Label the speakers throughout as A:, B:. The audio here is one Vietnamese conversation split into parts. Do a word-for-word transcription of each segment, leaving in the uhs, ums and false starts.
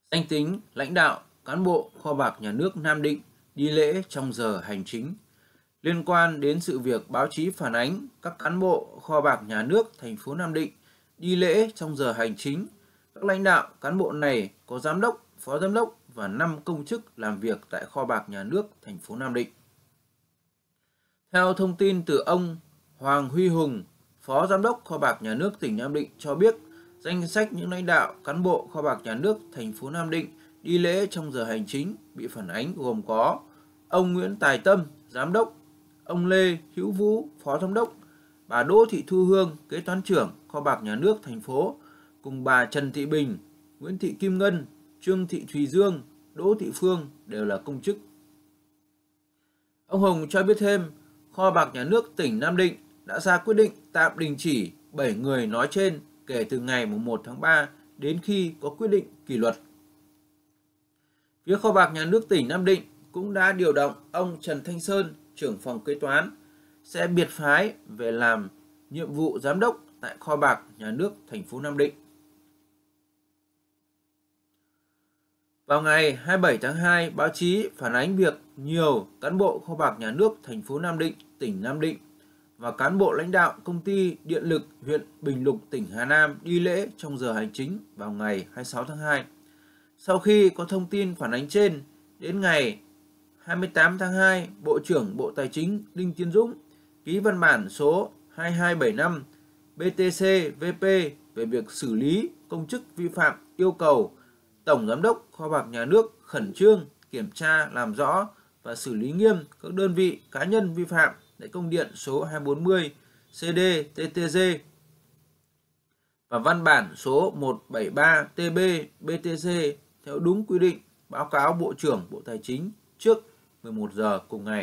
A: Danh tính lãnh đạo cán bộ kho bạc nhà nước Nam Định đi lễ trong giờ hành chính. Liên quan đến sự việc báo chí phản ánh các cán bộ kho bạc nhà nước thành phố Nam Định đi lễ trong giờ hành chính, các lãnh đạo cán bộ này có giám đốc, phó giám đốc và năm công chức làm việc tại kho bạc nhà nước thành phố Nam Định. Theo thông tin từ ông Hoàng Huy Hùng, Phó Giám đốc Kho bạc Nhà nước tỉnh Nam Định cho biết, danh sách những lãnh đạo cán bộ Kho bạc Nhà nước thành phố Nam Định đi lễ trong giờ hành chính bị phản ánh gồm có ông Nguyễn Tài Tâm, Giám đốc, ông Lê Hữu Vũ, Phó Giám đốc, bà Đỗ Thị Thu Hương, Kế toán trưởng Kho bạc Nhà nước thành phố, cùng bà Trần Thị Bình, Nguyễn Thị Kim Ngân, Trương Thị Thùy Dương, Đỗ Thị Phương đều là công chức. Ông Hùng cho biết thêm, Kho bạc Nhà nước tỉnh Nam Định đã ra quyết định tạm đình chỉ bảy người nói trên kể từ ngày mùng một tháng ba đến khi có quyết định kỷ luật. Phía Kho bạc Nhà nước tỉnh Nam Định cũng đã điều động ông Trần Thanh Sơn, trưởng phòng kế toán, sẽ biệt phái về làm nhiệm vụ giám đốc tại Kho bạc Nhà nước thành phố Nam Định. Vào ngày hai mươi bảy tháng hai, báo chí phản ánh việc nhiều cán bộ Kho bạc Nhà nước thành phố Nam Định, tỉnh Nam Định và cán bộ lãnh đạo công ty điện lực huyện Bình Lục, tỉnh Hà Nam đi lễ trong giờ hành chính vào ngày hai mươi sáu tháng hai. Sau khi có thông tin phản ánh trên, đến ngày hai mươi tám tháng hai, Bộ trưởng Bộ Tài chính Đinh Tiến Dũng ký văn bản số hai hai bảy năm B T C V P về việc xử lý công chức vi phạm, yêu cầu Tổng Giám đốc Kho bạc Nhà nước khẩn trương kiểm tra, làm rõ và xử lý nghiêm các đơn vị cá nhân vi phạm tại công điện số hai trăm bốn mươi C D T T G và văn bản số một trăm bảy mươi ba T B B T C theo đúng quy định, báo cáo Bộ trưởng Bộ Tài chính trước mười một giờ cùng ngày.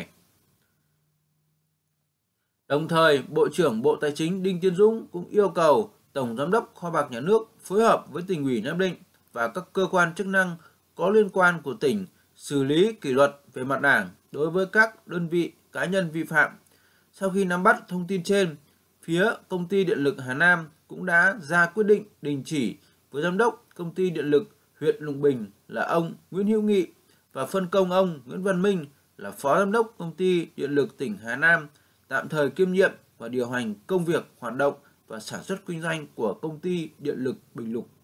A: Đồng thời, Bộ trưởng Bộ Tài chính Đinh Tiến Dũng cũng yêu cầu Tổng Giám đốc Kho bạc Nhà nước phối hợp với Tỉnh ủy Nam Định và các cơ quan chức năng có liên quan của tỉnh xử lý kỷ luật về mặt đảng đối với các đơn vị cá nhân vi phạm. Sau khi nắm bắt thông tin trên, phía Công ty Điện lực Hà Nam cũng đã ra quyết định đình chỉ với Giám đốc Công ty Điện lực huyện Lục Bình là ông Nguyễn Hữu Nghị và phân công ông Nguyễn Văn Minh là Phó Giám đốc Công ty Điện lực tỉnh Hà Nam tạm thời kiêm nhiệm và điều hành công việc, hoạt động và sản xuất kinh doanh của Công ty Điện lực Bình Lục.